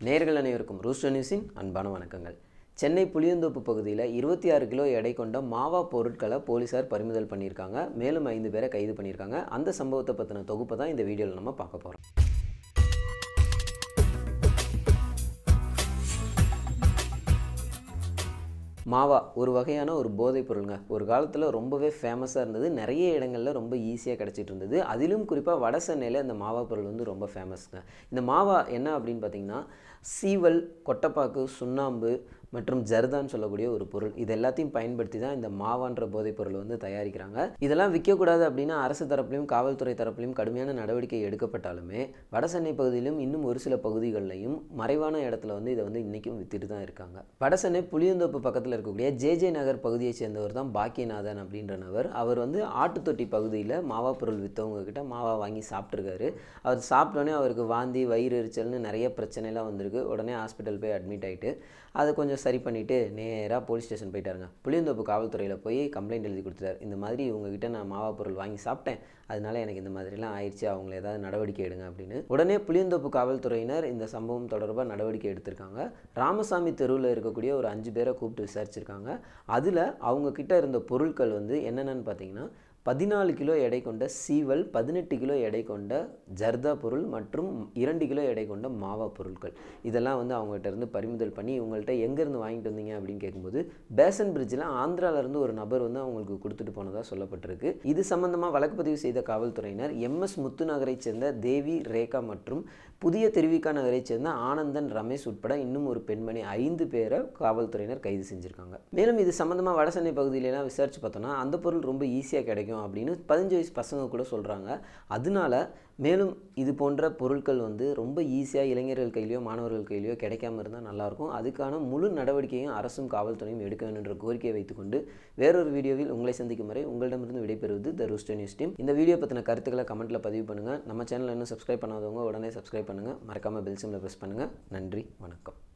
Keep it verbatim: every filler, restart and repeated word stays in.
நேயர்கள் அனைவருக்கும் ரூஸ்டர் நியூஸின் அன்பான வணக்கங்கள். சென்னை புளியந்தோப்பு பகுதியில் இருபத்தி ஆறு கிலோ எடை கொண்ட மாவா பொருட்களை போலீசார் பறிமுதல் பண்ணியிருக்காங்க. மேலும் ஐந்து பேரை கைது பண்ணியிருக்காங்க. அந்த சம்பவத்தை பற்றின தொகுப்பை தான் இந்த வீடியோவில் நம்ம பார்க்க போகிறோம். மாவா ஒரு வகையான ஒரு போதைப் பொருளுங்க. ஒரு காலத்தில் ரொம்பவே ஃபேமஸாக இருந்தது. நிறைய இடங்களில் ரொம்ப ஈஸியாக கிடச்சிட்டு இருந்தது. அதிலும் குறிப்பாக வட சென்னையில் இந்த மாவா பொருள் வந்து ரொம்ப ஃபேமஸ்ங்க. இந்த மாவா என்ன அப்படின்னு பார்த்தீங்கன்னா, சீவல், கொட்டைப்பாக்கு, சுண்ணாம்பு மற்றும் ஜர்தான்னு சொல்லக்கூடிய ஒரு பொருள். இது எல்லாத்தையும் பயன்படுத்தி தான் இந்த மாவான்ற போதைப் பொருள் வந்து தயாரிக்கிறாங்க. இதெல்லாம் விற்கக்கூடாது அப்படின்னு அரசு தரப்புலையும் காவல்துறை தரப்புலையும் கடுமையான நடவடிக்கை எடுக்கப்பட்டாலுமே வட சென்னை பகுதியிலும் இன்னும் ஒரு சில பகுதிகளிலையும் மறைவான இடத்துல வந்து இதை வந்து இன்றைக்கும் வித்துட்டு தான் இருக்காங்க. வட சென்னை புளியந்தோப்பு பக்கத்தில் இருக்கக்கூடிய ஜே ஜே நகர் பகுதியை சேர்ந்தவர் தான் பாக்கியநாதன் அப்படின்ற நபர். அவர் வந்து ஆட்டுத்தொட்டி பகுதியில் மாவா பொருள் விற்றவங்க கிட்ட மாவா வாங்கி சாப்பிட்ருக்காரு. அவர் சாப்பிட்டோன்னே அவருக்கு வாந்தி, வயிறு எரிச்சல்னு நிறைய பிரச்சனைலாம் வந்திருக்கு. உடனே ஹாஸ்பிட்டல் போய் அட்மிட் ஆகிட்டு அதை கொஞ்சம் சரி பண்ணிவிட்டு நேராக போலீஸ் ஸ்டேஷன் போயிட்டாருங்க. புளியந்தோப்பு காவல்துறையில் போய் கம்ப்ளைண்ட் எழுதி கொடுத்துட்டார். இந்த மாதிரி உங்ககிட்ட நான் மாவா பொருள் வாங்கி சாப்பிட்டேன், அதனால எனக்கு இந்த மாதிரிலாம் ஆயிடுச்சு, அவங்கள ஏதாவது நடவடிக்கை எடுங்க அப்படின்னு. உடனே புளியந்தோப்பு காவல்துறையினர் இந்த சம்பவம் தொடர்பாக நடவடிக்கை எடுத்திருக்காங்க. ராமசாமி தெருவில் இருக்கக்கூடிய ஒரு அஞ்சு பேரை கூப்பிட்டு விசாரிச்சிருக்காங்க. அதில் அவங்க கிட்ட இருந்த பொருட்கள் வந்து என்னென்னு பார்த்தீங்கன்னா, பதினாலு கிலோ எடை கொண்ட சீவல், பதினெட்டு கிலோ எடை கொண்ட ஜர்தா பொருள் மற்றும் இரண்டு கிலோ எடை கொண்ட மாவா பொருட்கள். இதெல்லாம் வந்து அவங்ககிட்ட இருந்து பறிமுதல் பண்ணி இவங்கள்ட்ட எங்கேருந்து வாங்கிட்டு வந்தீங்க அப்படின்னு கேட்கும்போது, பேசன் பிரிட்ஜில் ஆந்திராவிலேருந்து ஒரு நபர் வந்து அவங்களுக்கு கொடுத்துட்டு போனதாக சொல்லப்பட்டிருக்கு. இது சம்பந்தமாக வழக்கு பதிவு செய்த காவல்துறையினர் எம் எஸ் முத்து நகரை சேர்ந்த தேவி, ரேகா மற்றும் புதிய திருவிக்கா நகரை சேர்ந்த ஆனந்தன், ரமேஷ் உட்பட இன்னும் ஒரு பெண்மணி ஐந்து பேரை காவல்துறையினர் கைது செஞ்சுருக்காங்க. மேலும் இது சம்பந்தமாக வட சென்னை பகுதியிலலாம் விசாரிச்சு பார்த்தோன்னா அந்த பொருள் ரொம்ப ஈஸியாக கிடைக்கும் அப்படின்னு பதினஞ்சு வயசு பசங்க கூட சொல்கிறாங்க. அதனால மேலும் இது போன்ற பொருட்கள் வந்து ரொம்ப ஈஸியாக இளைஞர்கள் கையிலையோ மாணவர்கள் கையிலையோ கிடைக்காம இருந்தால் நல்லாயிருக்கும். அதுக்கான முழு நடவடிக்கையும் அரசும் காவல்துறையும் எடுக்க வேண்டும் என்ற கோரிக்கையை வைத்துக்கொண்டு வேறொரு வீடியோவில் உங்களை சந்திக்கும் வரை உங்களிடமிருந்து விடைபெறுவது த ரூஸ்டர் நியூஸ் டீம். இந்த வீடியோ பற்றின கருத்துக்களை கமெண்ட்டில் பதிவு பண்ணுங்கள். நம்ம சேனல் இன்னும் சப்ஸ்கிரைப் பண்ணாதவங்க உடனே சப்ஸ்கிரைப் பண்ணுங்கள். மறக்காமல் பெல் சிம்மில் ப்ரெஸ் பண்ணுங்கள். நன்றி, வணக்கம்.